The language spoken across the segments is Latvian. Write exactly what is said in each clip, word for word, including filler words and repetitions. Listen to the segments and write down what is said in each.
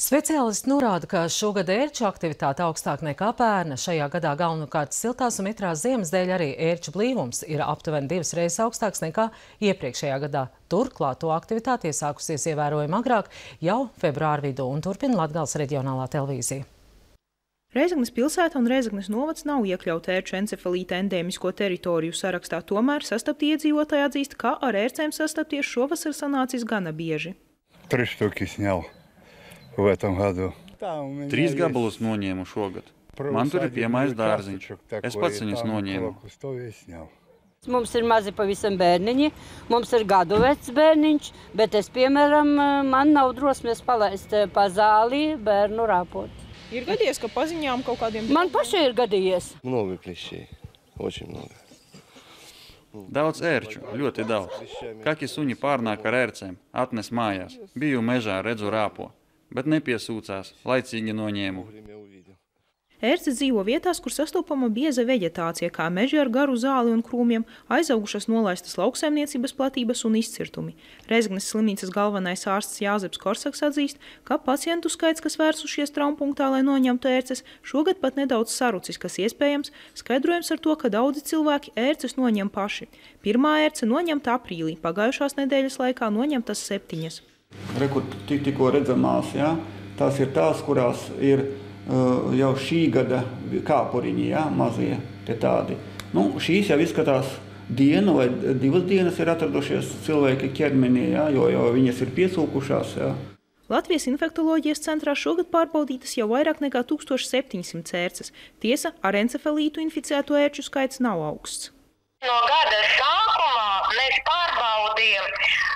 Speciālisti norāda, ka šogad ērču aktivitāte augstāk nekā pērna. Šajā gadā galvenokārt siltās un mitrās ziemas dēļ arī ērču blīvums ir aptuveni divas reizes augstāks nekā iepriekšējā gadā. Turklāt to aktivitāte iesākusies ievērojami agrāk, jau februāra vidū, un turpina Latgales reģionālā televīzija. Rēzeknes pilsēta un Rēzeknes novads nav iekļauta ērču encefalīta endēmisko teritoriju sarakstā, tomēr sastapti iedzīvotāji atzīst, ka ar ērcēm sastapties šovasar sanācis gana bieži. Три штуки снял в этом году. Trīs gabalus noņēmu šogad. Man tur ir piemājis dārziņš. Es pats viņus noņēmu. Mums ir mazi pavisam bērniņi, mums ir gadu vecs bērniņš, bet es, piemēram, man nav drosmes palaist pa zāli bērnu rāpot. Ir gadījies, ka paziņām kaut kādiem... Man pašai ir gadījies. Много клещей, очень много. Daudz ērču, ļoti daudz. Kaki suņi pārnāk ar ērcēm, atnes mājās. Biju mežā, redzu rāpo, bet nepiesūcās, laicīgi noņēmu. Ērces dzīvo vietās, kur sastopama bieza veģetācija, kā meži ar garu zāli un krūmiem, aizaugušas nolaistas lauksaimniecības platības un izcirtumi. Rēzeknes slimnīcas galvenais ārsts Jāzeps Korsaks atzīst, ka pacientu skaits, kas vērsušies traumpunktā, lai noņemtu ērces, šogad pat nedaudz sarucis, kas iespējams skaidrojams ar to, ka daudzi cilvēki ērces noņem paši. Pirmā ērce noņemta aprīlī, pagājušās nedēļas laikā noņemtas septiņas. Rekur tik, tikko redzamās, ja? Tās ir tās, kurās ir jau šī gada kāpuriņi, ja, mazie, te tādi. Nu, šīs jau izskatās dienu vai divas dienas ir atradušies cilvēki ķermenī, ja, jo, jo viņas ir piesūkušās. Ja. Latvijas infektoloģijas centrā šogad pārbaudītas jau vairāk nekā tūkstoš septiņsimt ērces. Tiesa, ar encefalītu inficēto ērču skaits nav augsts. No gada sākumā mēs pārbaudījām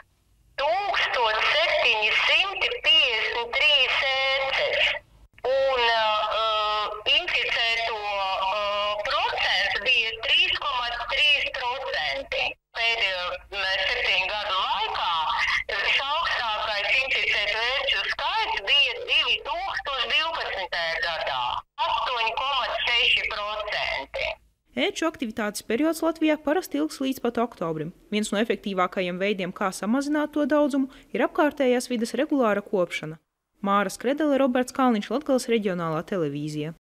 tūkstoš septiņi simti piecdesmit trīs ērces. Un uh, inficēto uh, procents bija trīs komats trīs procenti. Pēdējo septiņu gadu laikā visaugstākais inficēto ērču skaits bija divi tūkstoši divpadsmitajā gadā – astoņi komats seši procenti. Ērču aktivitātes periods Latvijā parasti ilgs līdz pat oktobrim. Viens no efektīvākajiem veidiem, kā samazināt to daudzumu, ir apkārtējās vides regulāra kopšana. Māra Skredele, Roberts Kalniņš, Latgales reģionālā televīzija.